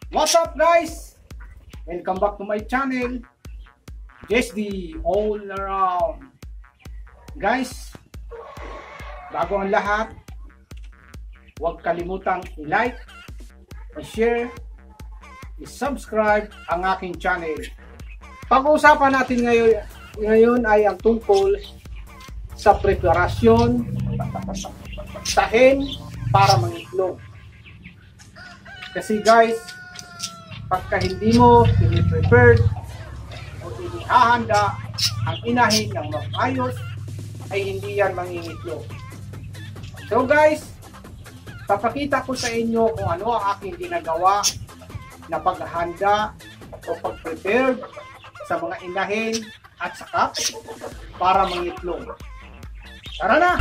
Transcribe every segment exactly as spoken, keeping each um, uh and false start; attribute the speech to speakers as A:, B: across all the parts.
A: What's up guys? Welcome back to my channel, J S D All Around. Guys, bago ang lahat, huwag kalimutang i-like, i-share, i-subscribe ang aking channel. Pag-uusapan natin ngayon, ngayon ay ang tungkol sa preparasyon sa hen para mangitlog. Kasi guys, pagka hindi mo ini-prepared o inihahanda ang inahin ng maayos, ay hindi yan mangingitlog. So guys, papakita ko sa inyo kung ano ang aking ginagawa na paghahanda o pag-prepare sa mga inahin at saka para mangitlog. Tara na!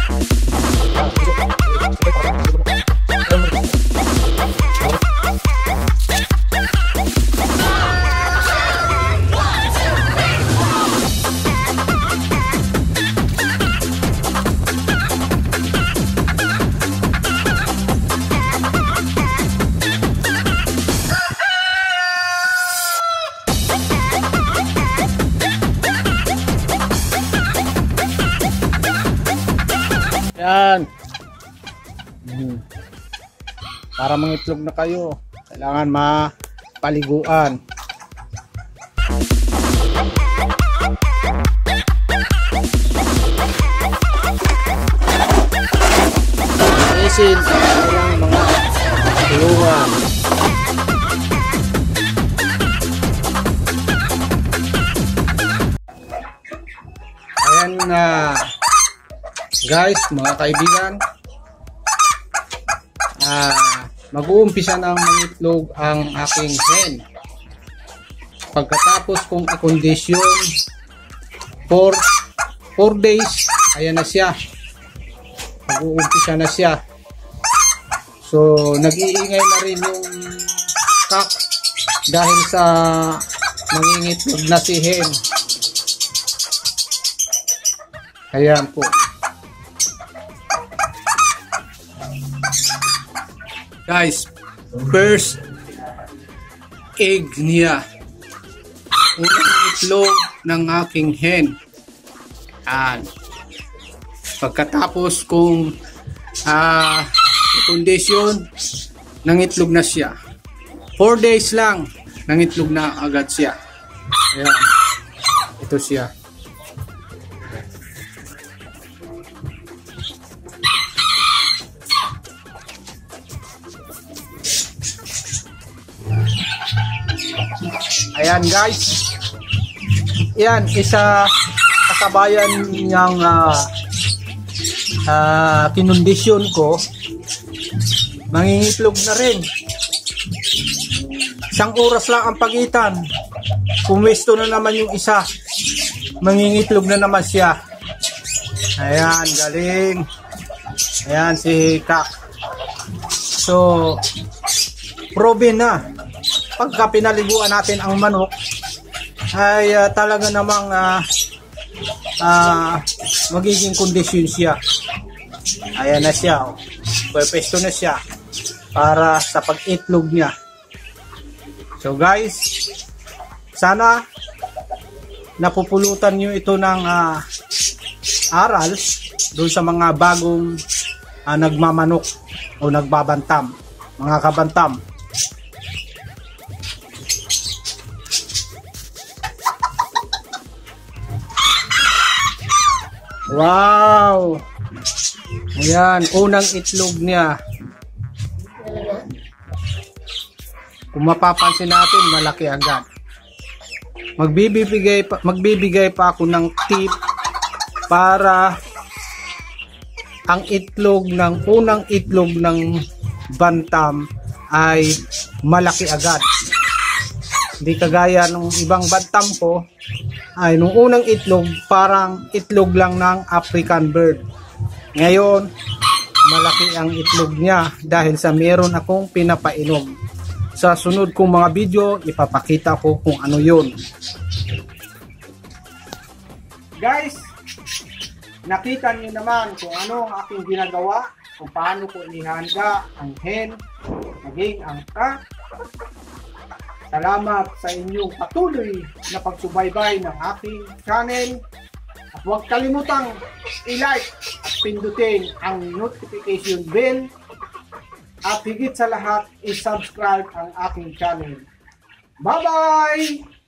B: Yan. Hmm. Para mangitlog na kayo, kailangan mapaliguan. Isin ang mga tuluhan. Ayan na. Guys, mga kaibigan, ah, mag-uumpisa ng mangitlog ang aking hen. Pagkatapos kong i-condition for four days, ayan na siya. Mag-uumpisa na siya. So, nag-iingay na rin yung cock dahil sa mangingitlog na si hen. Ayan po. Guys, first egg niya. Unang itlog ng aking hen. Yan. Pagkatapos kung uh, condition, nangitlog na siya. four days lang, nangitlog na agad siya. Ayan. Ito siya. Ayan guys, yan isa kasabayan niyang uh, uh, kinondisyon ko, mangingitlog na rin. Isang oras lang ang pagitan, pumesto na naman yung isa, mangingitlog na naman siya. Ayan, galing. Ayan si Kak. So proven na pagka pinaliguan natin ang manok ay uh, talaga namang uh, uh, magiging kondisyon siya. Ayan na siya, oh. Pwesto na siya para sa pag-itlog niya. So guys, sana napupulutan nyo ito ng uh, aral doon sa mga bagong uh, nagmamanok o nagbabantam, mga kabantam. Wow! Ayan, unang itlog niya. Kung mapapansin natin, malaki agad. Magbibigay pa, magbibigay pa ako ng tip para ang itlog ng unang itlog ng bantam ay malaki agad. Hindi kagaya ng ibang bantam ko, ay nung unang itlog parang itlog lang ng African bird. Ngayon malaki ang itlog niya dahil sa meron akong pinapainom. Sa sunod kong mga video ipapakita ko kung ano yun.
A: Guys, nakita niyo naman kung ano ang aking ginagawa, kung paano ko inihanda ang hen, naging ang cock. Salamat sa inyong patuloy na pagsubaybay ng aking channel. At huwag kalimutang i-like at pindutin ang notification bell. At higit sa lahat, i-subscribe ang aking channel. Bye-bye!